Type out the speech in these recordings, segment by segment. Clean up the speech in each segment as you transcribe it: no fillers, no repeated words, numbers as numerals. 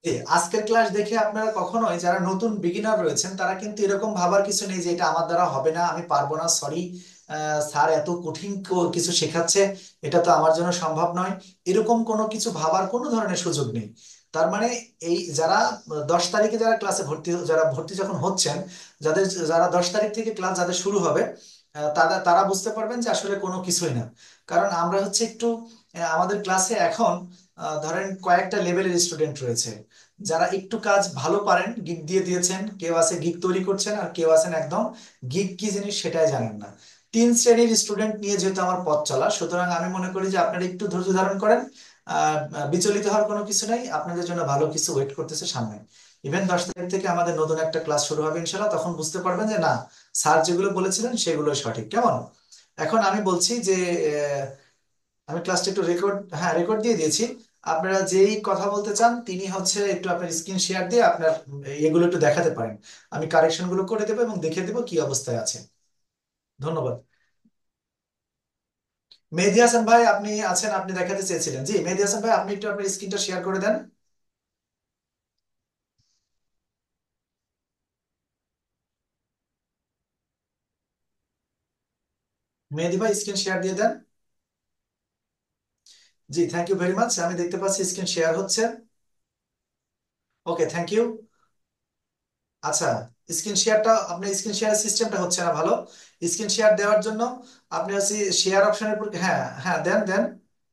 জি, আজকের ক্লাস দেখে আপনারা কখনোই যারা নতুন বিগিনার রয়েছেন তারা কিন্তু এরকম ভাবার কিছু নেই যে এটা আমার দ্বারা হবে না, আমি পারবো না, সরি স্যার এত কঠিন কিছু শেখাচ্ছে, এটা তো আমার জন্য সম্ভব নয়। এরকম কোনো কিছু ভাবার কোনো ধরনের সুযোগ নেই। তার মানে এই যারা 10 তারিখে যারা ক্লাসে ভর্তি, যারা ভর্তি যখন হচ্ছেন, যাদের যারা 10 তারিখ থেকে ক্লাস যাদের শুরু হবে, তারা তারা বুঝতে পারবেন যে আসলে কোনো কিছুই না। কারণ আমরা হচ্ছে একটু আমাদের ক্লাসে এখন ধরেন কয়েকটা লেভেলের স্টুডেন্ট রয়েছে। যারা একটু কাজ ভালো পারেন, গিগ দিয়ে দিয়েছেন, কেউ আছে গিগ তৈরি করছেন, আর কেউ আছেন একদম গিগ কি জিনিস সেটাই জানেন না। 3 শ্রেণীর স্টুডেন্ট নিয়ে যেহেতু আমার পথ চলা, সুতরাং আমি মনে করি যে আপনারা একটু ধৈর্য ধারণ করেন। বিচলিত হওয়ার কোনো কিছু নাই, আপনাদের জন্য ভালো কিছু ওয়েট করতেছে সামনে। ইভেন 10 তারিখ থেকে আমাদের নতুন একটা ক্লাস শুরু হবে ইনশাল্লাহ, তখন বুঝতে পারবেন যে না, স্যার যেগুলো বলেছিলেন সেগুলো সঠিক। কেমন? এখন আমি বলছি যে আমি ক্লাসটা একটু রেকর্ড, হ্যাঁ রেকর্ড দিয়ে দিয়েছি। আপনারা যেই কথা বলতে চান তিনি হচ্ছে একটু আপনার স্ক্রিন শেয়ার দিয়ে আপনার এগুলো একটু দেখাতে পারেন। আমি কারেকশন গুলো করে দেবো এবং দেখে দেবো কি অবস্থায় আছে। ধন্যবাদ। মেহেদী হাসান ভাই আপনি আছেন, আপনি দেখাতে চেয়েছিলেন। জি মেহেদী হাসান ভাই, আপনি একটু আপনার স্ক্রিনটা শেয়ার করে দেন। মেহেদী ভাই স্ক্রিন শেয়ার দিয়ে দেন। জি থ্যাংক ইউ ভেরি মাচ, আমি দেখতে পাচ্ছি স্ক্রিন শেয়ার হচ্ছে। Okay thank you. আচ্ছা, স্ক্রিন শেয়ারটা আপনার স্ক্রিন শেয়ার সিস্টেমটা হচ্ছে না ভালো। স্ক্রিন শেয়ার দেওয়ার জন্য আপনি হচ্ছে শেয়ার অপশনের উপর, হ্যাঁ হ্যাঁ দেন দেন।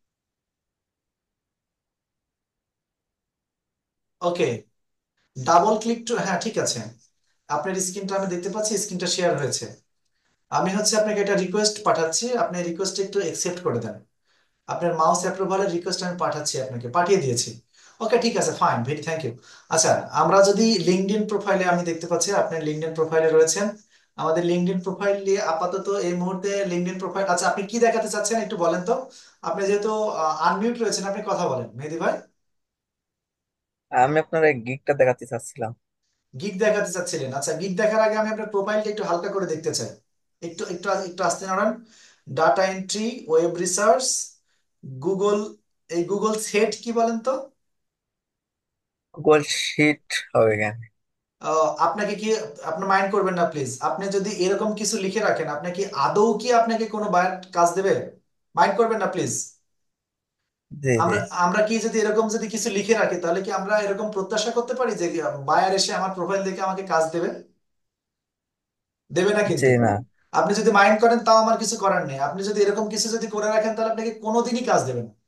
ওকে, ডাবল ক্লিক টু, হ্যাঁ ঠিক আছে। আপনার স্ক্রিনটা আমি দেখতে পাচ্ছি, স্ক্রিনটা শেয়ার হয়েছে। আমি হচ্ছে আপনাকে এটা রিকোয়েস্ট পাঠাচ্ছি, আপনি রিকোয়েস্ট একটু একসেপ্ট করে দেন। আপনার মাউস অ্যাপ্রুভালের রিকোয়েস্ট আমি পাঠাচ্ছি, আপনাকে পাঠিয়ে দিয়েছি। ওকে ঠিক আছে, ফাইন, ভেরি থ্যাংক ইউ। আচ্ছা, আমরা যদি লিঙ্কডইন প্রোফাইলে, আমি দেখতে পাচ্ছি আপনি লিঙ্কডইন প্রোফাইলে রয়েছেন। আমাদের লিঙ্কডইন প্রোফাইল দিয়ে আপাতত এই মুহূর্তে লিঙ্কডইন প্রোফাইল, আচ্ছা আপনি কি দেখাতে চাচ্ছেন একটু বলেন তো। আপনি যেহেতু আনমিউট রয়েছেন, আপনি কথা বলেন মেহেদি ভাই। আমি আপনার এই গিগটা দেখাতে চাচ্ছিলাম। গিগ দেখাতে চাচ্ছিলেন, আচ্ছা গিগ দেখার আগে আমি আপনার প্রোফাইলটা একটু হালকা করে দেখতে চাই। একটু একটু একটু আস্তে নাড়ান। Data entry, web research, Google, এই গুগল সেট কি বলেন তো? গুগল শিট হবে কেন? আপনাকে কি, আপনি মাইন্ড করবেন না প্লিজ, আপনি যদি এরকম কিছু লিখে রাখেন, আপনাকে আদৌ কি আপনাকে কোনো বায়ার কাজ দেবে? মাইন্ড করবেন না প্লিজ। জি জি। আমরা আমরা কি যদি এরকম যদি কিছু লিখে রাখি, তাহলে কি আমরা এরকম প্রত্যাশা করতে পারি যে বায়ার এসে আমার প্রোফাইল দেখে আমাকে কাজ দেবে? দেবে না জি কিন্তু। না। আপনি যদি মাইন্ড করেন তাও আমার কিছু করার নেই, আপনি যদি এরকম কিছু যদি করে রাখেন তাহলে আপনাকে কোনোদিনই কাজ দেবে না।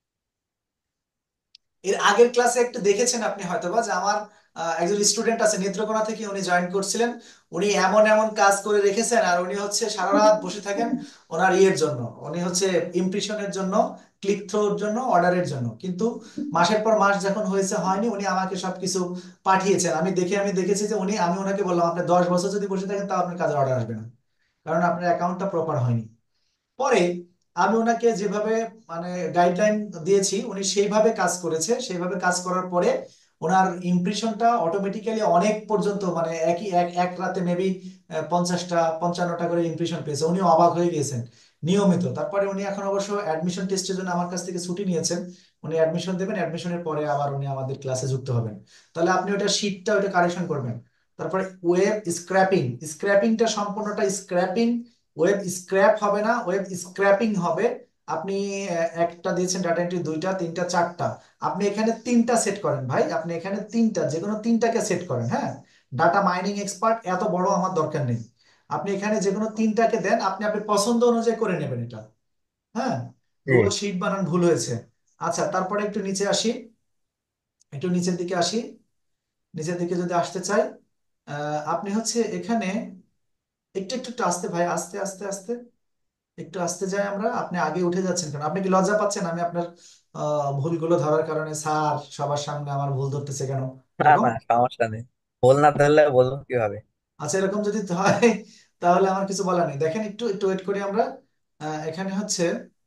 এর আগের ক্লাসে একটু দেখেছেন আপনি হয়তোবা যে আমার একজন স্টুডেন্ট আছে নেত্রকোনা থেকে, উনি জয়েন করছিলেন। উনি এমন এমন কাজ করে রেখেছেন, আর উনি হচ্ছে সারা রাত বসে থাকেন ওনার ইয়ের জন্য, উনি হচ্ছে ইমপ্রেশনের জন্য, ক্লিক থ্রোর জন্য, অর্ডারের জন্য, কিন্তু মাসের পর মাস যখন হয়েছে হয়নি, উনি আমাকে সবকিছু পাঠিয়েছেন। আমি দেখেছি যে উনি, আমি ওনাকে বললাম আপনি 10 বছর যদি বসে থাকেন তাও আপনার কাজের অর্ডার আসবে না, কারণ আপনার অ্যাকাউন্টটা প্রপার হয়নি। পরে আমি ওনাকে যেভাবে মানে গাইডলাইন দিয়েছি উনি সেইভাবে কাজ করেছে, সেইভাবে কাজ করার পরে ওনার ইমপ্রেশনটা অটোমেটিক্যালি অনেক পর্যন্ত, মানে একই এক এক রাতে মেবি 50টা 55টা করে ইমপ্রেশন পেয়েছে, উনি অবাক হয়ে গিয়েছেন নিয়মিত। তারপরে উনি এখন অবশ্য অ্যাডমিশন টেস্টের জন্য আমার কাছ থেকে ছুটি নিয়েছেন। উনি অ্যাডমিশন দেবেন, অ্যাডমিশনের পরে আবার উনি আমাদের ক্লাসে যুক্ত হবেন। তাহলে আপনি ওটা শীটটা ওটা কারেকশন করবেন। তারপরে ওয়েব স্ক্র্যাপিং, স্ক্র্যাপিংটা সম্পূর্ণটা স্ক্র্যাপিং, ওয়েব স্ক্র্যাপ হবে না, ওয়েব স্ক্র্যাপিং হবে। আপনি একটা দিয়েছেন ডাটা এন্ট্রি, দুইটা তিনটা চারটা, আপনি এখানে তিনটা সেট করেন ভাই, আপনি এখানে তিনটা, যে কোনো তিনটাকে সেট করেন, হ্যাঁ। ডাটা মাইনিং এক্সপার্ট এত বড় আমার দরকার নেই, আপনি এখানে যে কোনো তিনটাকে দেন, আপনি আপনি পছন্দ অনুযায়ী করে নেবেন এটা। হ্যাঁ, জি। গুগল শিট বানান ভুল হয়েছে। আচ্ছা তারপরে একটু নিচে আসি, একটু নিচের দিকে আসি। নিচের দিকে যদি আসতে চাই, আপনি হচ্ছে এখানে একটু একটু একটু আস্তে ভাই, আস্তে আস্তে আস্তে, একটু আসতে যাই আমরা। আপনি আগে উঠে যাচ্ছেন কেন? আপনি কি লজ্জা পাচ্ছেন আমি আপনার ভুলগুলো ধরার কারণে, স্যার সবার সামনে আমার ভুল ধরতেছে কেন, না এরকম? না, সমস্যা নেই। ভুল না ধরলে বলবো কিভাবে? আচ্ছা এরকম যদি হয় তাহলে আমার কিছু বলার নেই। দেখেন একটু একটু ওয়েট করি আমরা। এখানে হচ্ছে,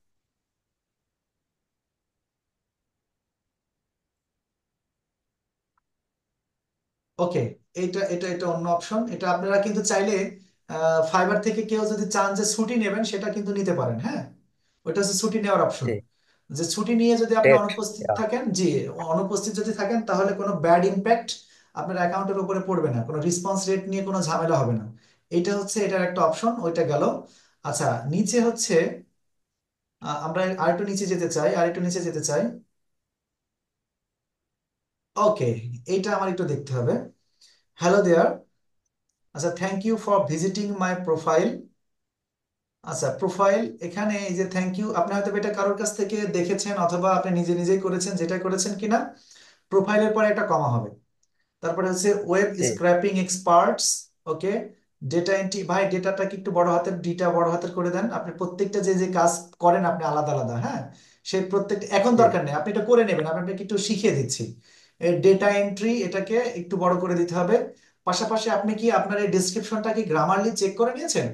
ওকে, এটা এটা এটা অন্য অপশন, এটা আপনারা কিন্তু চাইলে ফাইবার থেকে কেউ যদি চান যে ছুটি নেবেন সেটা কিন্তু নিতে পারেন, হ্যাঁ। ওইটা হচ্ছে ছুটি নেওয়ার অপশন। জি যে ছুটি নিয়ে যদি আপনি ডেট। অনুপস্থিত থাকেন, জি, অনুপস্থিত যদি থাকেন তাহলে কোনো ব্যাড ইম্প্যাক্ট আপনার অ্যাকাউন্টের উপরে পড়বে না, কোনো রেসপন্স রেট নিয়ে কোনো ঝামেলা হবে না। এটা হচ্ছে এটার একটা অপশন, ওইটা গেল। আচ্ছা, নিচে হচ্ছে আমরা আরেকটু নিচে যেতে চাই, আরেকটু নিচে যেতে চাই। ওকে, এইটা আমার একটু দেখতে হবে। Hello there. আচ্ছা, thank you for visiting my profile. আচ্ছা, প্রোফাইল, এখানে এই যে থ্যাংক ইউ, আপনি হয়তো এটা কারোর কাছ থেকে দেখেছেন অথবা আপনি নিজে নিজেই করেছেন, যেটা করেছেন কিনা, প্রোফাইলের পরে একটা কমা হবে, তারপরে হচ্ছে ওয়েব জি scraping experts. Okay, data entry, ভাই ডেটাটাকে একটু বড় হাতের, ডিটা বড় হাতের করে দেন। আপনি প্রত্যেকটা যে যে কাজ করেন আপনি আলাদা আলাদা, হ্যাঁ, সেই প্রত্যেকটা এখন জি। দরকার নেই, আপনি এটা করে নেবেন, আমি আপনাকে একটু শিখিয়ে দিচ্ছি। ডেটা এন্ট্রি এটাকে একটু বড় করে দিতে হবে। পাশাপাশি আপনি কি আপনার এই ডিসক্রিপশনটা কি গ্রামারলি চেক করে নিয়েছেন?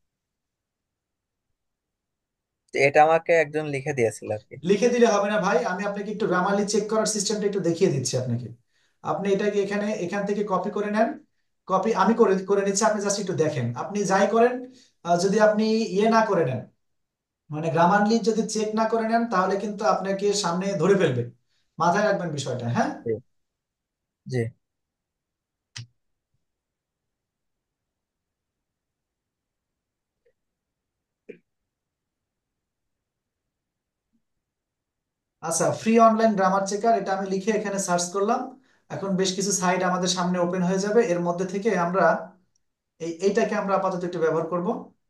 তো এটা আমাকে একজন লিখে দিয়েছিল আর কি। লিখে দিলে হবে না ভাই, আমি আপনাকে একটু গ্রামারলি চেক করার সিস্টেমটা একটু দেখিয়ে দিচ্ছি আপনাকে। আপনি এটাকে এখান থেকে কপি করে নেন। কপি আমি করে করে নিচ্ছি, আপনি জাস্ট একটু দেখেন, আপনি যাই করেন, যদি আপনি ইয়ে না করে নেন, মানে গ্রামারলি যদি চেক না করে নেন, তাহলে কিন্তু আপনাকে সামনে ধরে ফেলবে। মাথায় রাখবেন বিষয়টা, হ্যাঁ। জি জি। আচ্ছা, ফ্রি অনলাইন গ্রামার চেকার, এটা আমি লিখে এখানে সার্চ করলাম। এখন বেশ কিছু সাইট আমাদের সামনে ওপেন হয়ে যাবে, এর মধ্যে থেকে আমরা এইটাকে আমরা আপাতত একটু ব্যবহার করব।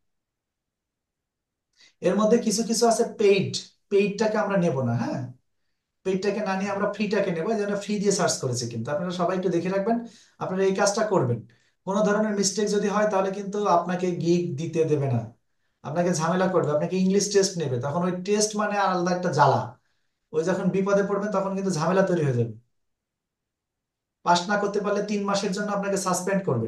এর মধ্যে কিছু কিছু আছে পেইড, পেইডটাকে আমরা নেব না, হ্যাঁ। পেইডটাকে না নিয়ে আমরা ফ্রিটাকে নেবো, এই জন্য ফ্রি দিয়ে সার্চ করেছি, কিন্তু আপনারা সবাই একটু দেখে রাখবেন, আপনারা এই কাজটা করবেন। কোনো ধরনের মিস্টেক যদি হয় তাহলে কিন্তু আপনাকে গিগ দিতে দেবে না, আপনাকে ঝামেলা করবে, আপনাকে ইংলিশ টেস্ট নেবে, তখন ওই টেস্ট মানে আলাদা একটা জ্বালা। ওই যখন বিপদে পড়বেন তখন কিন্তু ঝামেলা তৈরি হয়ে যাবে। পাস না করতে পারলে 3 মাসের জন্য আপনাকে সাসপেন্ড করবে।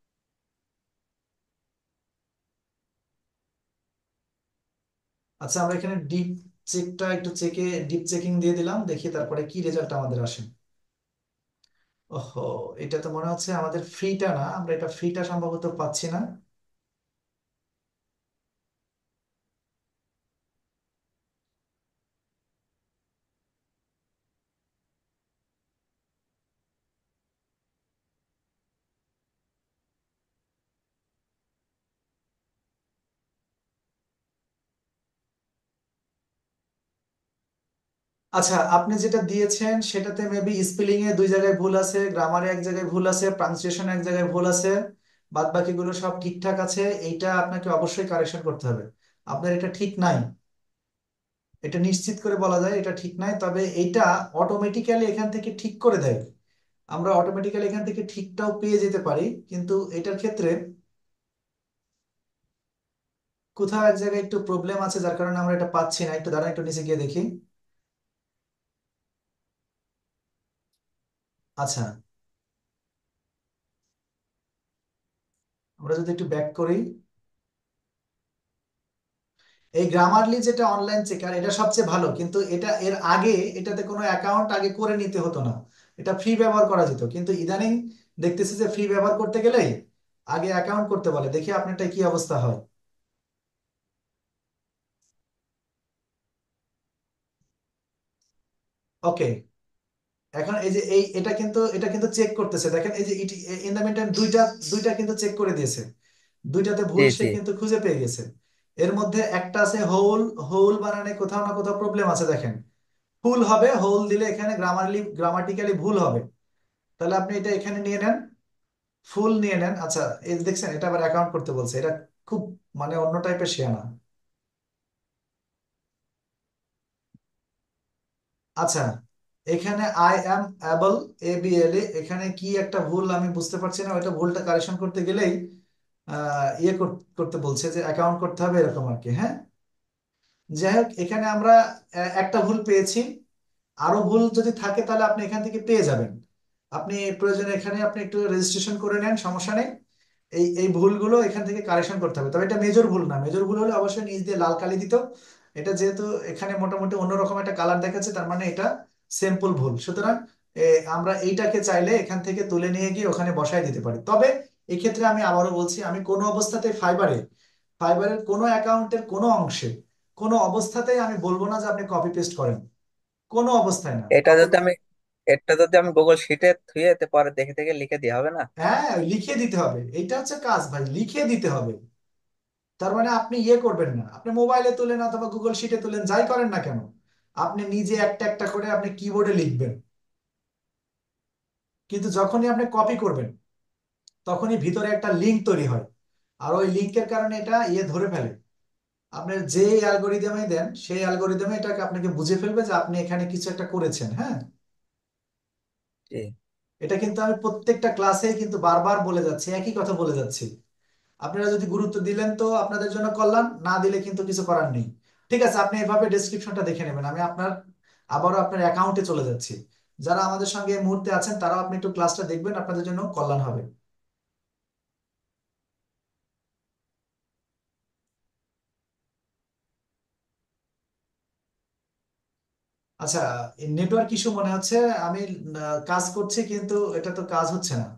আচ্ছা, আমরা এখানে ডিপ চেকটা একটু চেকে, ডিপ চেকিং দিয়ে দিলাম, দেখি তারপরে কি রেজাল্ট আমাদের আসে। ওহো, এটা তো মনে হচ্ছে আমাদের ফ্রিটা না, আমরা এটা ফ্রিটা সম্ভবত পাচ্ছি না। আচ্ছা, আপনি যেটা দিয়েছেন সেটাতে মেবি স্পেলিং এ 2 জায়গায় ভুল আছে, গ্রামারে 1 জায়গায় ভুল আছে, ট্রান্সলেশন 1 জায়গায় ভুল আছে, বাদ বাকিগুলো সব ঠিকঠাক আছে। এইটা আপনাকে অবশ্যই কারেকশন করতে হবে। আপনার এটা ঠিক নাই, এটা নিশ্চিত করে বলা যায় এটা ঠিক নাই, তবে এইটা অটোমেটিক্যালি এখান থেকে ঠিক করে দেয়। আমরা অটোমেটিক্যালি এখান থেকে ঠিকটাও পেয়ে যেতে পারি, কিন্তু এটার ক্ষেত্রে কোথাও 1 জায়গায় একটু প্রবলেম আছে, যার কারণে আমরা এটা পাচ্ছি না। একটু দাঁড়ান, একটু নিচে গিয়ে দেখি। আচ্ছা, আমরা যদি একটু ব্যাক করি, এই গ্রামারলি যেটা অনলাইন চেকার এটা সবচেয়ে ভালো, কিন্তু এটা এর আগে এটাতে কোনো অ্যাকাউন্ট আগে করে নিতে হতো না, এটা ফ্রি ব্যবহার করা যেত, কিন্তু ইদানিং দেখতেছি যে ফ্রি ব্যবহার করতে গেলেই আগে অ্যাকাউন্ট করতে বলে। দেখি আপনারটা কি অবস্থা হয়। ওকে, এখন এই যে এটা কিন্তু চেক করতেছে, দেখেন এই যে ইন দ্য মিনটাইম দুইটা দুইটা কিন্তু চেক করে দিয়েছে, দুইটাতে জি ভুল সে জি কিন্তু খুঁজে পেয়ে গেছে। এর মধ্যে একটা আছে হোল, হোল বানানে কোথাও না কোথাও প্রবলেম আছে, দেখেন ফুল হবে, হোল দিলে এখানে গ্রামাটিক্যালি ভুল হবে। তাহলে আপনি এটা এখানে নিয়ে নেন, ফুল নিয়ে নেন। আচ্ছা, এই যে দেখছেন এটা আবার অ্যাকাউন্ট করতে বলছে, এটা খুব মানে অন্য টাইপের শিয়ানা। আচ্ছা, এখানে আই অ্যাম অ্যাবল, ABLA, এখানে কি একটা ভুল আমি বুঝতে পারছি না, ওইটা ভুলটা কারেকশন করতে গেলেই ইয়ে করতে বলছে যে অ্যাকাউন্ট করতে হবে এরকম আর কি, হ্যাঁ। যাই হোক, এখানে আমরা একটা ভুল পেয়েছি, আরো ভুল যদি থাকে তাহলে আপনি এখান থেকে পেয়ে যাবেন। আপনি প্রয়োজনে এখানে আপনি একটু রেজিস্ট্রেশন করে নেন, সমস্যা নেই। এই এই ভুলগুলো এখান থেকে কারেকশন করতে হবে, তবে এটা মেজর ভুল না, মেজর ভুল হলে অবশ্যই নিচ দিয়ে লাল কালি দিত। এটা যেহেতু এখানে মোটামুটি অন্যরকম একটা কালার দেখাচ্ছে, তার মানে এটা সিম্পল ভুল, সুতরাং আমরা এইটাকে চাইলে এখান থেকে তুলে নিয়ে গিয়ে ওখানে বসায় দিতে পারি। তবে এক্ষেত্রে আমি আবারও বলছি, আমি কোনো অবস্থাতে ফাইবারের কোনো অ্যাকাউন্টের কোনো অংশে কোনো অবস্থাতেই আমি বলবো না যে আপনি কপি পেস্ট করেন, কোনো অবস্থায় না। এটা যদি আমি এটা যদি আমি গুগল শিটে থুয়ে এতে পরে দেখে দেখে লিখে দিয়ে হবে না? হ্যাঁ, লিখে দিতে হবে, এইটা হচ্ছে কাজ ভাই, লিখে দিতে হবে। তার মানে আপনি ইয়ে করবেন না, আপনি মোবাইলে তুলেন অথবা গুগল শিটে তুলেন, যাই করেন না কেন, আপনি নিজে একটা একটা করে আপনি কিবোর্ডে লিখবেন। কিন্তু যখনই আপনি কপি করবেন তখনই ভিতরে একটা লিঙ্ক তৈরি হয়, আর ওই লিঙ্কের কারণে এটা ইয়ে ধরে ফেলে। আপনার যে অ্যালগোরিদমে দেন সেই অ্যালগোরিদমে এটাকে আপনাকে বুঝে ফেলবে যে আপনি এখানে কিছু একটা করেছেন। হ্যাঁ, জি। এটা কিন্তু আমি প্রত্যেকটা ক্লাসেই কিন্তু বারবার বলে যাচ্ছি, একই কথা বলে যাচ্ছি। আপনারা যদি গুরুত্ব দিলেন তো আপনাদের জন্য কল্যাণ, না দিলে কিন্তু কিছু করার নেই। ঠিক আছে, আপনি এভাবে ডেসক্রিপশনটা দেখে নেবেন। আমি আবারও আপনার অ্যাকাউন্টে চলে যাচ্ছি। যারা আমাদের সঙ্গে এই মুহূর্তে আছেন তারাও আপনি একটু ক্লাসটা দেখবেন, আপনাদের জন্য কল্যাণ হবে। আচ্ছা, নেটওয়ার্ক ইস্যু মনে হচ্ছে। আমি কাজ করছি কিন্তু এটা তো কাজ হচ্ছে না।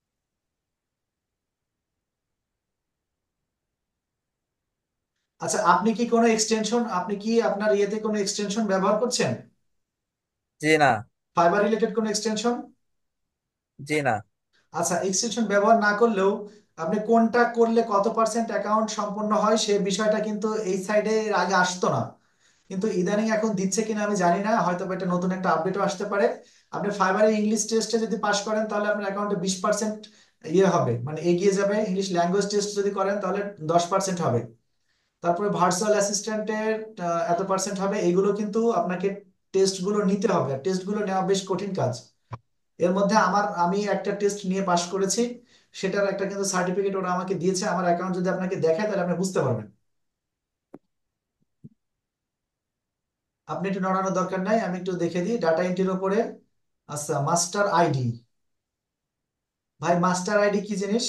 আচ্ছা, আপনি কি আপনার ইয়েতে কোনো এক্সটেনশন ব্যবহার করছেন? জি না। ফাইবার রিলেটেড কোনো এক্সটেনশন? জি না। আচ্ছা, এক্সটেনশন ব্যবহার না করলেও আপনি কোনটা করলে কত পার্সেন্ট অ্যাকাউন্ট সম্পন্ন হয় সে বিষয়টা কিন্তু এই সাইডে আগে আসতো না, কিন্তু ইদানিং এখন দিচ্ছে কিনা আমি জানি না, হয়তো বা এটা নতুন একটা আপডেটও আসতে পারে। আপনি ফাইবারের ইংলিশ টেস্টে যদি পাশ করেন তাহলে আপনার অ্যাকাউন্টে 20% ইয়ে হবে, মানে এগিয়ে যাবে। ইংলিশ ল্যাঙ্গুয়েজ টেস্ট যদি করেন তাহলে 10% হবে। তারপরে ভার্চুয়াল অ্যাসিস্ট্যান্টের এত পার্সেন্ট হবে। এগুলো কিন্তু আপনাকে টেস্টগুলো নিতে হবে, আর টেস্টগুলো নেওয়া বেশ কঠিন কাজ। এর মধ্যে আমি একটা টেস্ট নিয়ে পাশ করেছি, সেটার একটা কিন্তু সার্টিফিকেট ওরা আমাকে দিয়েছে। আমার অ্যাকাউন্ট যদি আপনাকে দেখায় তাহলে আপনি বুঝতে পারবেন। আপনি একটু নড়ানোর দরকার নাই, আমি একটু দেখে দিই ডাটা এন্ট্রির উপরে। আচ্ছা, মাস্টার আইডি। ভাই, মাস্টার আইডি কি জিনিস?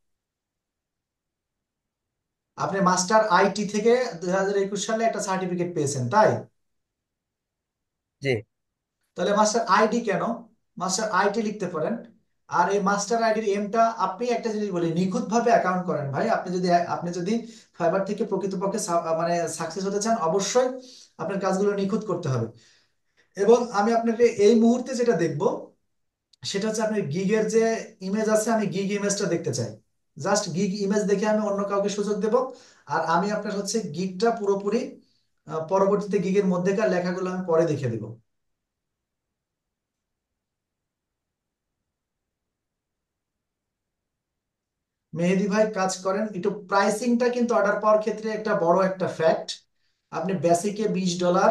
আপনি মাস্টার আইটি থেকে 2021 সালে একটা সার্টিফিকেট পেয়েছেন, তাই? জি। তাহলে মাস্টার আইডি কেন? মাস্টার আইটি লিখতে পারেন। আর এই মাস্টার আইডির এমটা, আপনি একটা জিনিস বলি, নিখুঁত ভাবে অ্যাকাউন্ট করেন ভাই। আপনি যদি ফাইবার থেকে প্রকৃতপক্ষে মানে সাকসেস হতে চান, অবশ্যই আপনার কাজগুলো নিখুঁত করতে হবে। এবং আমি আপনাকে এই মুহূর্তে যেটা দেখবো সেটা হচ্ছে আপনার গিগের যে ইমেজ আছে, আমি গিগ ইমেজটা দেখতে চাই। জাস্ট গিগ ইমেজ দেখে আমি অন্য কাউকে সুযোগ দেব। আর আমি আপনার হচ্ছে গিগটা পুরোপুরি পরবর্তীতে গিগের মধ্যেকার লেখাগুলো আমি পরে দেখে দেবো। মেহেদি ভাই, কাজ করেন একটু, প্রাইসিংটা কিন্তু অর্ডার পাওয়ার ক্ষেত্রে একটা বড় একটা ফ্যাক্ট। আপনি বেসিকে $20।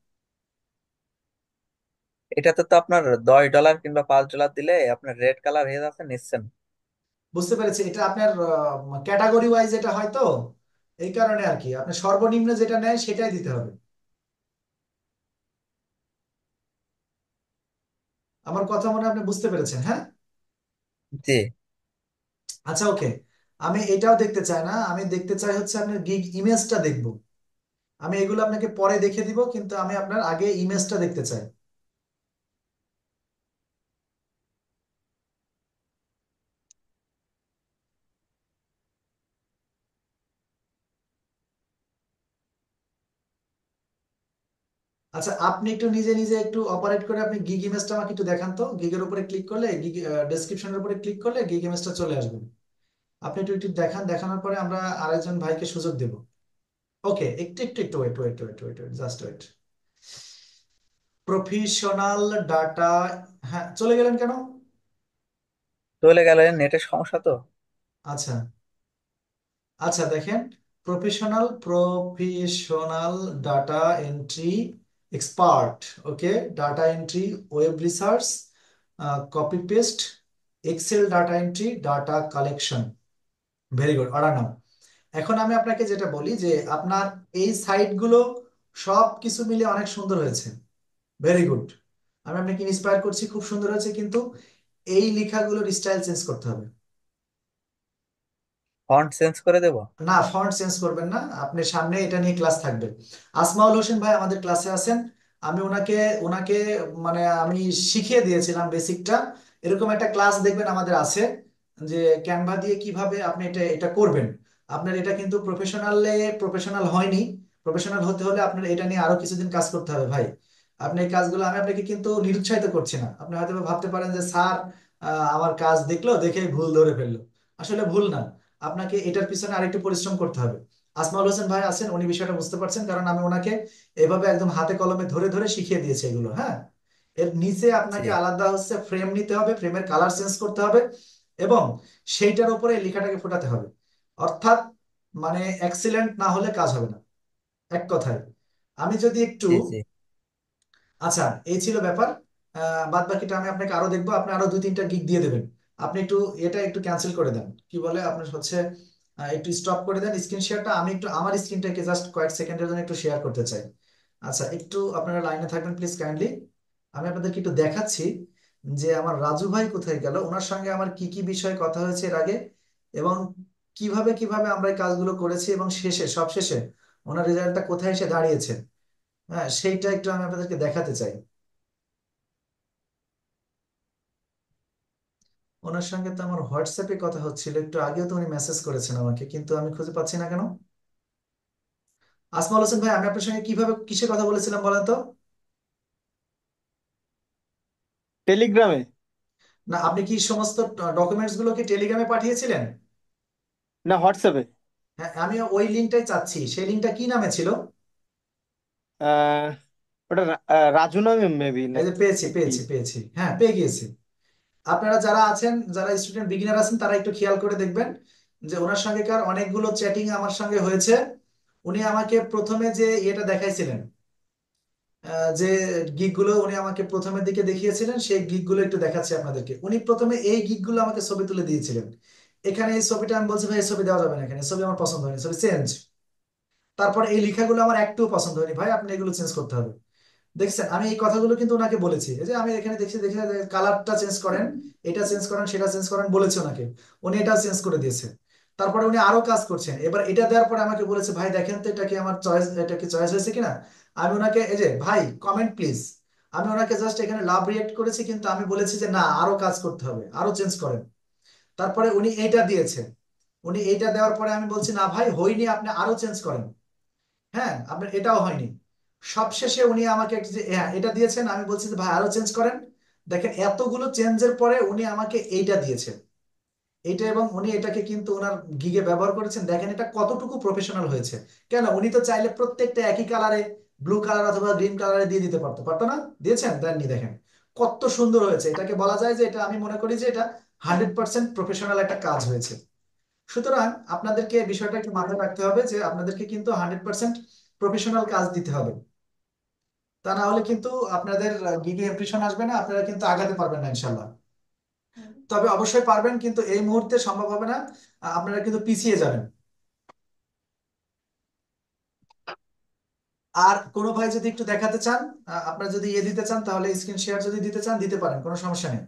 এটাতে তো আপনার $10 কিংবা $5 দিলে আপনার রেড কালার হয়ে যাচ্ছে নিচ্ছেন। বুঝতে পেরেছি, এটা আপনার ক্যাটাগরি ওয়াইজ এটা হয়তো এই কারণে আর কি আপনি সর্বনিম্ন যেটা নেয় সেটাই দিতে হবে। আমার কথা মনে হয় আপনি বুঝতে পেরেছেন, হ্যাঁ? জি। আচ্ছা, ওকে। আমি এটাও দেখতে চাই না, আমি দেখতে চাই হচ্ছে আপনার গিগ ইমেজটা দেখবো। আমি এগুলো আপনাকে পরে দেখে দিব, কিন্তু আমি আপনার আগে ইমেজটা দেখতে চাই। আচ্ছা, আপনি একটু নিজে নিজে একটু অপারেট করে আপনি গিগ ইমেজটা আমাকে একটু দেখান তো। গিগের উপরে ক্লিক করলে, গিগ ডেসক্রিপশনের উপরে ক্লিক করলে গিগ ইমেজটা চলে আসবে। আপনি একটু একটু দেখান, দেখানোর পরে আমরা আরেকজন ভাইকে সুযোগ দেব। ওকে, একটু একটু একটু wait wait wait wait wait, just wait. Professional data. হ্যাঁ, চলে গেলেন কেন? চলে গেলে নেটের সমস্যা তো। আচ্ছা, আচ্ছা, দেখেন, professional data entry expert. Okay, data entry, web research, copy paste, excel data entry, data collection. Very good, order now. এখন আমি আপনাকে যেটা বলি যে আপনার এই সাইটগুলো সব কিছু মিলে অনেক সুন্দর হয়েছে। Very good. আমি আপনাকে ইন্সপায়ার করছি, খুব সুন্দর হয়েছে, কিন্তু এই লেখাগুলোর স্টাইল চেঞ্জ করতে হবে। ফন্ট চেঞ্জ করে দেব? না, ফন্ট চেঞ্জ করবেন না, আপনি সামনে এটা নিয়ে ক্লাস থাকবে। আসমাউল হোসেন ভাই আমাদের ক্লাসে আছেন। আমি ওনাকে ওনাকে মানে আমি শিখিয়ে দিয়েছিলাম বেসিকটা। এরকম একটা ক্লাস দেখবেন আমাদের আছে, যে ক্যানভা দিয়ে কিভাবে আপনি এটা এটা করবেন। আপনার এটা কিন্তু প্রফেশনাল হয়নি, প্রফেশনাল হতে হলে আপনার এটা নিয়ে আরো কিছুদিন কাজ করতে হবে ভাই। আপনি এই কাজগুলো, আমি আপনাকে কিন্তু নিরুৎসাহিত করছি না। আপনি হয়তো বা ভাবতে পারেন যে স্যার আমার কাজ দেখলো, দেখে ভুল ধরে ফেললো। আসলে ভুল না, আপনাকে এটার পিছনে আরেকটু পরিশ্রম করতে হবে। আসমাউল হোসেন ভাই আছেন, উনি বিষয়টা বুঝতে পারছেন, কারণ আমি ওনাকে এভাবে একদম হাতে কলমে ধরে ধরে শিখিয়ে দিয়েছি এগুলো। হ্যাঁ, এর নিচে জি আপনাকে আলাদা হচ্ছে ফ্রেম নিতে হবে, ফ্রেমের কালার চেঞ্জ করতে হবে, এবং সেইটার উপরে এই লেখাটাকে ফোটাতে হবে। অর্থাৎ মানে এক্সিলেন্ট না হলে কাজ হবে না, এক কথায়। আমি যদি একটু, জি জি। আচ্ছা, এই ছিল ব্যাপার। বাদ বাকিটা আমি আপনাকে আরো দেখবো, আপনি আরো দুই তিনটা গিগ দিয়ে দেবেন। আপনি একটু এটা একটু ক্যান্সেল করে দেন, কি বলে আপনার হচ্ছে, একটু স্টপ করে দেন স্ক্রিন শেয়ারটা। আমি একটু আমার স্ক্রিনটাকে জাস্ট কয়েক সেকেন্ডের জন্য একটু শেয়ার করতে চাই। আচ্ছা, একটু আপনারা লাইনে থাকবেন প্লিজ কাইন্ডলি। আমি আপনাদেরকে একটু দেখাচ্ছি যে আমার রাজু ভাই কোথায় গেল, ওনার সঙ্গে আমার কি কি বিষয়ে কথা হয়েছে এর আগে, এবং কিভাবে কিভাবে আমরা এই কাজগুলো করেছি, এবং শেষে সব শেষে ওনার রেজাল্টটা কোথায় এসে দাঁড়িয়েছে। হ্যাঁ, সেইটা একটু আমি আপনাদেরকে দেখাতে চাই। ওনার সঙ্গে তো আমার হোয়াটসঅ্যাপে কথা হচ্ছিল একটু আগেও, তো উনি মেসেজ করেছেন আমাকে, কিন্তু আমি খুঁজে পাচ্ছি না কেন। আসমাউল হোসেন ভাই, আমি আপনার সঙ্গে কিভাবে কিসে কথা বলেছিলাম বলেন তো? টেলিগ্রামে। না, আপনি কি সমস্ত ডকুমেন্টস গুলো কি টেলিগ্রামে পাঠিয়েছিলেন? না, হোয়াটসঅ্যাপে। হ্যাঁ, আমি ওই লিঙ্কটাই চাচ্ছি। সেই লিঙ্কটা কি নামে ছিল? আহ, ওটা রাজু নামে মেবি, এই যে নাকি পেয়েছি কি? পেয়েছি পেয়েছি, হ্যাঁ পেয়ে গিয়েছি। আপনারা যারা আছেন, যারা স্টুডেন্ট বিগিনার আছেন, তারা একটু খেয়াল করে দেখবেন যে ওনার সঙ্গেকার অনেকগুলো চ্যাটিং আমার সঙ্গে হয়েছে। উনি আমাকে প্রথমে যে ইয়েটা দেখাইছিলেন, যে গিগ গুলো উনি আমাকে প্রথমের দিকে দেখিয়েছিলেন, সেই গিগ গুলো একটু দেখাচ্ছি আপনাদেরকে। উনি প্রথমে এই গিগ গুলো আমাকে ছবি তুলে দিয়েছিলেন। এখানে এই ছবিটা আমি বলছি ভাই এই ছবি দেওয়া যাবে না, এখানে এই ছবি আমার পছন্দ হয়নি, ছবি চেঞ্জ। তারপর এই লেখাগুলো আমার একটুও পছন্দ হয়নি, ভাই আপনি এগুলো চেঞ্জ করতে হবে। দেখছেন, আমি এই কথাগুলো কিন্তু ওনাকে বলেছি, এই যে আমি এখানে দেখছি, দেখে কালারটা চেঞ্জ করেন, এটা চেঞ্জ করেন, সেটা চেঞ্জ করেন বলেছি ওনাকে। উনি এটা চেঞ্জ করে দিয়েছে। তারপরে উনি আরো কাজ করছেন, এবার এটা দেওয়ার পরে আমাকে বলেছে ভাই দেখেন তো এটা কি আমার চয়েস, এটা কি চয়েস হয়েছে কিনা। আমি ওনাকে, এই যে ভাই কমেন্ট প্লিজ, আমি ওনাকে জাস্ট এখানে লাভ রিয়েক্ট করেছি, কিন্তু আমি বলেছি যে না, আরো কাজ করতে হবে, আরো চেঞ্জ করেন। তারপরে উনি এইটা দিয়েছে। উনি এইটা দেওয়ার পরে আমি বলছি না ভাই হয়নি, আপনি আরো চেঞ্জ করেন। হ্যাঁ, আপনার এটাও হয়নি। সবশেষে উনি আমাকে হ্যাঁ এটা দিয়েছেন, আমি বলছি যে ভাই আরো চেঞ্জ করেন। দেখেন এতগুলো চেঞ্জের পরে উনি আমাকে এইটা দিয়েছেন, এইটা, এবং উনি এটাকে কিন্তু ওনার গিগে ব্যবহার করেছেন। দেখেন এটা কতটুকু প্রফেশনাল হয়েছে। কেন, উনি তো চাইলে প্রত্যেকটা একই কালারে, ব্লু কালার অথবা গ্রিন কালারে দিয়ে দিতে পারতো, পারতো না? দিয়েছেন, দেননি। দেখেন কত সুন্দর হয়েছে। এটাকে বলা যায় যে এটা, আমি মনে করি যে এটা 100% প্রফেশনাল একটা কাজ হয়েছে। সুতরাং আপনাদেরকে এই বিষয়টা একটু মাথায় রাখতে হবে যে আপনাদেরকে কিন্তু 100% প্রফেশনাল কাজ দিতে হবে। তা না হলে কিন্তু আপনাদের গিগে ইমপ্রেশন আসবে না, আপনারা কিন্তু আগাতে পারবেন না ইনশাল্লাহ। তবে অবশ্যই পারবেন, কিন্তু এই মুহূর্তে সম্ভব হবে না। আপনারা কিন্তু পিছিয়ে যাবেন। আর কোনো ভাই যদি একটু দেখাতে চান, আপনারা যদি ইয়ে দিতে চান, তাহলে স্ক্রিন শেয়ার যদি দিতে চান দিতে পারেন, কোনো সমস্যা নেই।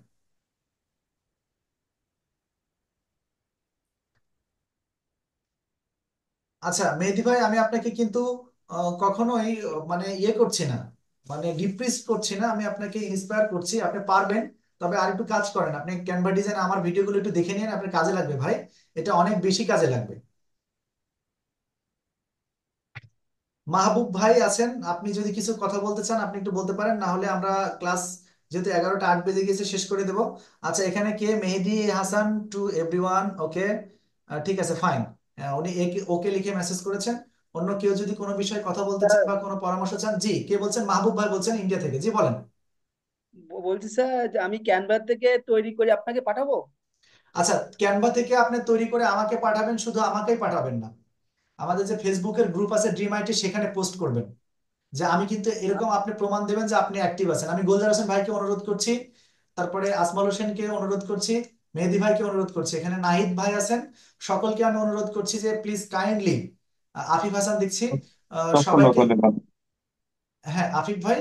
আচ্ছা মেহেদি ভাই, আমি আপনাকে কিন্তু কখনোই মানে ইয়ে করছি না, মানে ডিপ্রিস করছি না, আমি আপনাকে ইন্সপায়ার করছি, আপনি পারবেন। তবে আর একটু কাজ করেন, আপনি ক্যানভা ডিজাইন আমার ভিডিওগুলো একটু দেখে নিন, আপনার কাজে লাগবে ভাই, এটা অনেক বেশি কাজে লাগবে। মাহবুব ভাই আছেন, আপনি যদি কিছু কথা বলতে চান আপনি একটু বলতে পারেন, না হলে আমরা ক্লাস, যেহেতু 11টা 8 বেজে গেছে, শেষ করে দেব। আচ্ছা, এখানে কে, Mehedi Hasan to everyone, okay, ঠিক আছে ফাইন। উনি ওকে লিখে মেসেজ করেছেন। অন্য কেউ যদি কোনো বিষয়ে কথা বলতে চান স্যার, বা কোনো পরামর্শ চান, জি কে বলছেন? মাহবুব ভাই বলছেন ইন্ডিয়া থেকে, জি বলেন। বলছি স্যার যে আমি ক্যানভা থেকে তৈরি করে আপনাকে পাঠাবো। আচ্ছা, ক্যানভা থেকে আপনি তৈরি করে আমাকে পাঠাবেন, শুধু আমাকেই পাঠাবেন না, আমাদের যে ফেসবুকের গ্রুপ আছে ড্রিম আইটি, সেখানে পোস্ট করবেন যে আমি কিন্তু এরকম, আপনি প্রমাণ দেবেন যে আপনি অ্যাক্টিভ আছেন। আমি গোলজার হোসেন ভাইকে অনুরোধ করছি, তারপরে আসমাল হোসেনকে অনুরোধ করছি, মেহেদি ভাইকে অনুরোধ করছি, এখানে নাহিদ ভাই আছেন, সকলকে আমি অনুরোধ করছি যে প্লিজ কাইন্ডলি, আফিফ হাসান দেখছি, সম্পূর্ণ সবাইকে। ধন্যবাদ। হ্যাঁ আফিফ ভাই,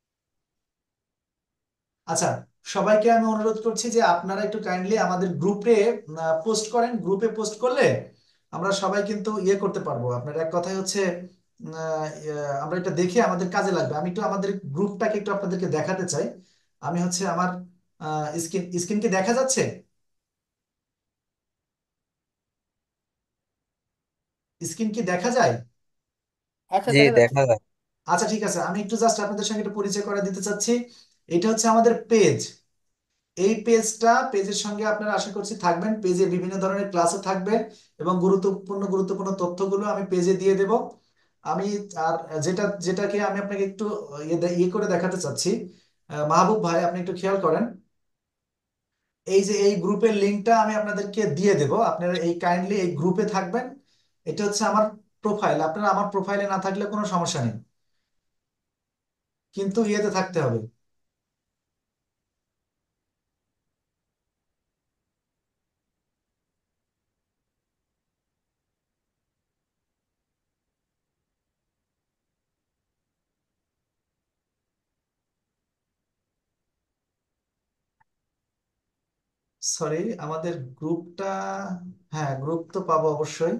আচ্ছা, সবাইকে আমি অনুরোধ করছি যে আপনারা একটু কাইন্ডলি আমাদের গ্রুপে পোস্ট করেন। গ্রুপে পোস্ট করলে আমরা সবাই কিন্তু ইয়ে করতে পারবো। আপনার এক কথায় হচ্ছে আমরা এটা দেখে আমাদের কাজে লাগবে। আমি একটু আমাদের গ্রুপটাকে একটু আপনাদেরকে দেখাতে চাই। আমি হচ্ছে আমার স্ক্রিন, স্ক্রিন কি দেখা যাচ্ছে? স্ক্রিন কি দেখা যায়? আচ্ছা, জি, দেখা যাচ্ছে। দেখা যায়। আচ্ছা ঠিক আছে, আমি একটু জাস্ট আপনাদের সঙ্গে একটু পরিচয় করে দিতে চাচ্ছি। এটা হচ্ছে আমাদের পেজ। এই পেজের সঙ্গে আপনারা আশা করছি থাকবেন। পেজে বিভিন্ন ধরনের ক্লাসও থাকবে এবং গুরুত্বপূর্ণ গুরুত্বপূর্ণ তথ্যগুলো আমি পেজে দিয়ে দেব। আমি আর যেটাকে আমি আপনাকে একটু ইয়ে করে দেখাতে চাচ্ছি, মাহবুব ভাই আপনি একটু খেয়াল করেন। এই যে এই গ্রুপের লিংকটা আমি আপনাদেরকে দিয়ে দেব, আপনারা এই কাইন্ডলি এই গ্রুপে থাকবেন। এটা হচ্ছে আমার প্রোফাইল, আপনারা আমার প্রোফাইলে না থাকলে কোনো সমস্যা নেই, কিন্তু ইয়েতে থাকতে হবে। সরি, আমাদের গ্রুপটা, হ্যাঁ গ্রুপ তো পাবো অবশ্যই।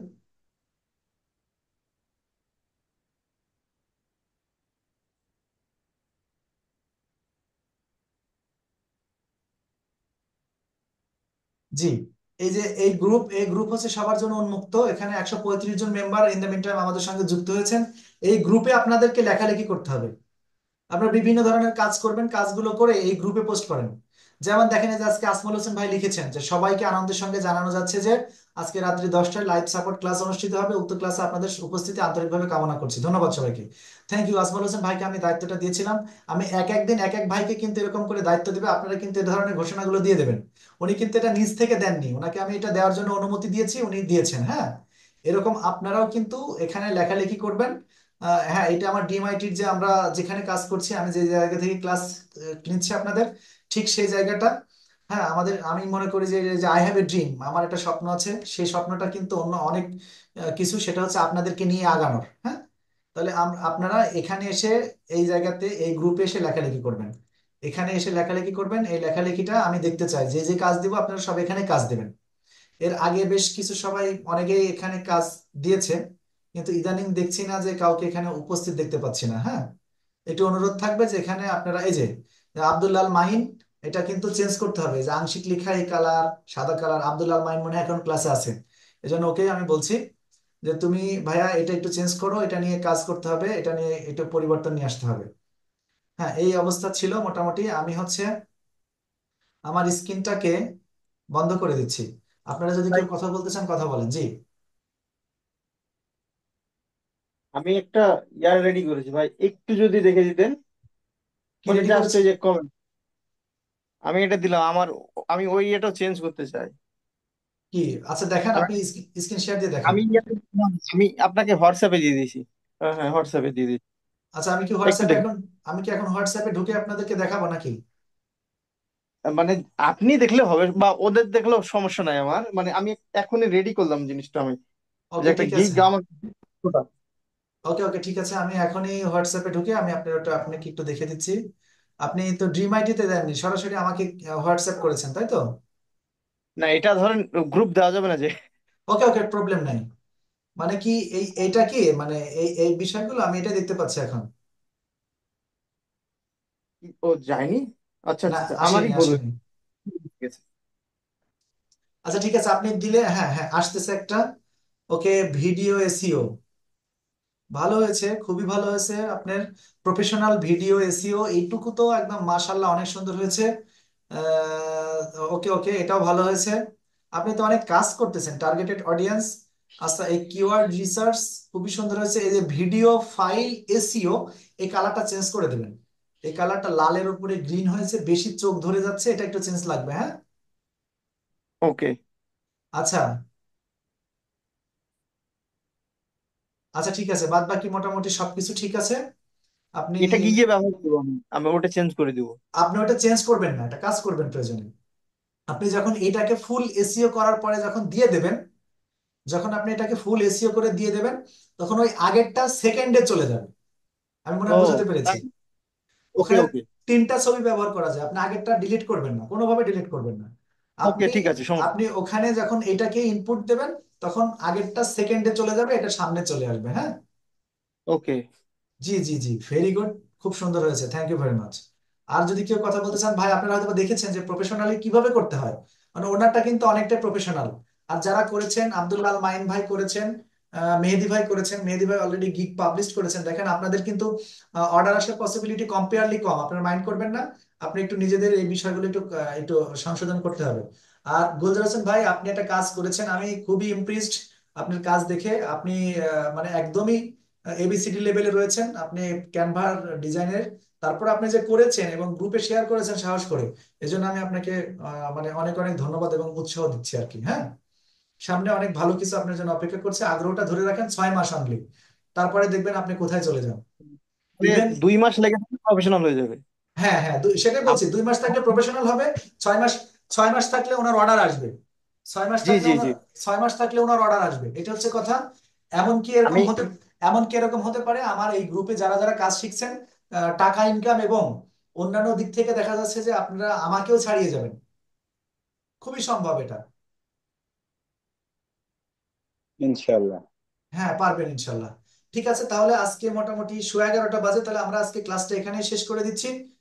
জি, এই গ্রুপ হচ্ছে সবার জন্য উন্মুক্ত। এখানে 135 জন member in the mean time আমাদের সঙ্গে যুক্ত হয়েছেন। এই গ্রুপে আপনাদেরকে লেখালেখি করতে হবে। আপনারা বিভিন্ন ধরনের কাজ করবেন, কাজগুলো করে এই গ্রুপে পোস্ট করেন। যেমন দেখেন, এই যে আজকে আসমুল হোসেন ভাই লিখেছেন যে সবাইকে আনন্দের সঙ্গে জানানো যাচ্ছে যে আজকে রাত্রি 10টায় লাইভ সাপোর্ট ক্লাস অনুষ্ঠিত হবে, উক্ত ক্লাসে আপনাদের উপস্থিতি আন্তরিকভাবে কামনা করছি। ধন্যবাদ সবাইকে। Thank you. আসমুল হোসেন ভাইকে আমি দায়িত্বটা দিয়েছিলাম। আমি এক এক দিন এক এক ভাইকে কিন্তু এরকম করে দায়িত্ব দিবে, আপনারা কিন্তু এ ধরনের ঘোষণাগুলো দিয়ে দেবেন। উনি কিন্তু এটা নিজ থেকে দেননি, ওনাকে আমি এটা দেওয়ার জন্য অনুমতি দিয়েছি, উনি দিয়েছেন। হ্যাঁ, এরকম আপনারাও কিন্তু এখানে লেখালেখি করবেন। হ্যাঁ, এটা আমার ডিএমআইটির যে আমরা যেখানে কাজ করছি, আমি যে জায়গা থেকে ক্লাস নিচ্ছি আপনাদের, ঠিক সেই জায়গাটা। হ্যাঁ, আমি মনে করি যে আই হ্যাভ এ ড্রিম, আমার একটা স্বপ্ন আছে। সেই স্বপ্নটা কিন্তু অন্য অনেক কিছু, সেটা হচ্ছে আপনাদেরকে নিয়ে আগানোর। হ্যাঁ, তাহলে আপনারা এখানে এসে এই জায়গাতে এই গ্রুপে এসে লেখালেখি করবেন। এখানে এসে লেখালেখি করবেন, এই লেখালেখিটা আমি দেখতে চাই। যে যে কাজ দিব আপনারা সব এখানে কাজ দেবেন। এর আগে বেশ কিছু সবাই অনেকেই এখানে কাজ দিয়েছে, কিন্তু ইদানিং দেখছি না যে কাউকে এখানে উপস্থিত দেখতে পাচ্ছি না। হ্যাঁ, একটু অনুরোধ থাকবে যে এখানে আপনারা এই যে আব্দুল্লাল মাহিন, এটা কিন্তু চেঞ্জ করতে হবে। যে আংশিক লেখা এই কালার, সাদা কালার, আব্দুল্লাল মাহিন মনে হয় এখন ক্লাসে আছে, এজন্য ওকে আমি বলছি যে তুমি ভাইয়া এটা একটু চেঞ্জ করো, এটা নিয়ে কাজ করতে হবে, এটা নিয়ে একটু পরিবর্তন নিয়ে আসতে হবে। হ্যাঁ, এই অবস্থা ছিল মোটামুটি। আমি হচ্ছে আমার স্ক্রিনটাকে বন্ধ করে দিচ্ছি। আপনারা যদি ভাই কেউ কথা বলতে চান কথা বলেন। জি, আমি একটা ইয়ার রেডি করেছি ভাই, একটু যদি দেখে দিতেন। কি মানে রেডি জাস্ট করেছে? এই যে কমেন্ট আমি এটা দিলাম আমার, আমি ওই এটাও চেঞ্জ করতে চাই। কি? আচ্ছা দেখান, আমি আপনি স্ক্রিন শেয়ার দিয়ে দেখান। আমি আমি আপনাকে হোয়াটসঅ্যাপে দিয়ে দিয়েছি। হ্যাঁ হ্যাঁ, হোয়াটসঅ্যাপে দিয়ে দিয়েছি। আচ্ছা, একটু দেখুন। আমি কি এখন হোয়াটসঅ্যাপে ঢুকে আপনাদেরকে দেখাবো নাকি? মানে আপনি দেখলে হবে বা ওদের দেখলেও সমস্যা নাই আমার, মানে আমি এখনই রেডি করলাম জিনিসটা আমি, যে ওকে একটা ঠিক আছে। গিগ আমার। ওকে ওকে ঠিক আছে, আমি এখনই হোয়াটসঅ্যাপে ঢুকে আমি আপনাকে একটু দেখে দিচ্ছি। আপনি তো ড্রিম আইডিতে দেননি, সরাসরি আমাকে হোয়াটসঅ্যাপ করেছেন তাই তো? না, এটা ধরেন গ্রুপ দেওয়া যাবে না যে। ওকে ওকে, প্রবলেম নাই। মানে কি এইটা কি মানে এই এই বিষয়গুলো আমি এটা দেখতে পাচ্ছি এখন। ও যায়নি। আচ্ছা না, আচ্ছা আচ্ছা, আমারই আসেনি ভুল আসেনি। হয়েছে। ঠিক আছে। আচ্ছা ঠিক আছে, আপনি দিলে, হ্যাঁ হ্যাঁ আসতেছে একটা। ওকে, ভিডিও এসইও ভালো হয়েছে, খুবই ভালো হয়েছে আপনার। প্রফেশনাল ভিডিও এসইও এইটুকু তো একদম মাশাল্লাহ অনেক সুন্দর হয়েছে। ওকে ওকে, এটাও ভালো হয়েছে। আপনি তো অনেক কাজ করতেছেন, টার্গেটেড অডিয়েন্স। আচ্ছা, এই কিওয়ার্ড রিসার্চ খুবই সুন্দর হয়েছে। এই যে ভিডিও ফাইল এসইও, এই কালারটা চেঞ্জ করে দেবেন। এই কালারটা লালের উপরে গ্রিন হয়েছে, বেশি চোখ ধরে যাচ্ছে, এটা একটু চেঞ্জ লাগবে। হ্যাঁ, ওকে। আচ্ছা আচ্ছা ঠিক আছে, বাদ বাকি মোটামুটি সবকিছু ঠিক আছে। আপনি এটা গিগে ব্যবহার করবো আমি, আমি ওটা চেঞ্জ করে দিব। আপনি ওটা চেঞ্জ করবেন না, এটা কাজ করবেন প্রয়োজনে। আপনি যখন এটাকে ফুল এসইও করার পরে যখন দিয়ে দেবেন, যখন আপনি এটাকে ফুল এসইও করে দিয়ে দেবেন, তখন ওই আগেরটা সেকেন্ডে চলে যাবে। আমি মনে হয় ও বুঝাতে পেরেছি। তাই। ওকে ওখানে ওকে। 3টা ছবি ব্যবহার করা যায়, আপনি আগেরটা ডিলিট করবেন না, কোনোভাবে ডিলিট করবেন না। ওকে আপনি ঠিক আছে, সমস্যা আপনি ওখানে যখন এটাকে ইনপুট দেবেন, তখন আগেরটা সেকেন্ডে চলে যাবে, এটা সামনে চলে আসবে। হ্যাঁ, ওকে। জি জি জি, ভেরি গুড, খুব সুন্দর হয়েছে, থ্যাংক ইউ ভেরি মাচ। আর যদি কেউ কথা বলতে চান ভাই, আপনারা হয়তো বা দেখেছেন যে প্রফেশনালি কিভাবে করতে হয়, মানে ওনারটা কিন্তু অনেকটাই প্রফেশনাল। আর যারা করেছেন, আব্দুল্লাহ আল মাইন ভাই করেছেন, মেহেদি ভাই করেছেন, মেহেদি ভাই অলরেডি গিগ পাবলিশ করেছেন। দেখেন আপনাদের কিন্তু অর্ডার আসার পসিবিলিটি কম্পেয়ারলি কম, আপনারা মাইন্ড করবেন না। আপনি একটু নিজেদের এই বিষয়গুলো একটু সংশোধন করতে হবে। আর গুলজার হোসেন ভাই, আপনি একটা কাজ করেছেন, আমি খুবই ইমপ্রেসড আপনার কাজ দেখে। আপনি মানে একদমই এবিসিডি লেভেলে রয়েছেন আপনি ক্যানভার ডিজাইনের। তারপর আপনি যে করেছেন এবং গ্রুপে শেয়ার করেছেন সাহস করে, এজন্য আমি আপনাকে মানে অনেক অনেক ধন্যবাদ এবং উৎসাহ দিচ্ছি আর কি। হ্যাঁ, সামনে অনেক ভালো কিছু আপনার জন্য অপেক্ষা করছে, আগ্রহটা ধরে রাখেন 6 মাস অনলি, তারপরে দেখবেন আপনি কোথায় চলে যান। মানে ইভেন 2 মাস লেগে প্রফেশনাল হয়ে যাবে। হ্যাঁ হ্যাঁ, সেটাই বলছি, 2 মাস থাকলে প্রফেশনাল হবে। 6 মাস, 6 মাস থাকলে ওনার অর্ডার আসবে। 6 মাস জি থাকলে জি জি। ওনার 6 মাস থাকলে ওনার অর্ডার আসবে, এটা হচ্ছে কথা। এমনকি এরকম আমি হতে এমনকি এরকম হতে পারে, আমার এই গ্রুপে যারা যারা কাজ শিখছেন, টাকা ইনকাম এবং অন্যান্য দিক থেকে দেখা যাচ্ছে যে আপনারা আমাকেও ছাড়িয়ে যাবেন, খুবই সম্ভব এটা। ইনশাল্লাহ। হ্যাঁ, পারবেন ইনশাল্লাহ। ঠিক আছে, তাহলে আজকে মোটামুটি 11:30 বাজে, তাহলে আমরা আজকে ক্লাসটা এখানেই শেষ করে দিচ্ছি।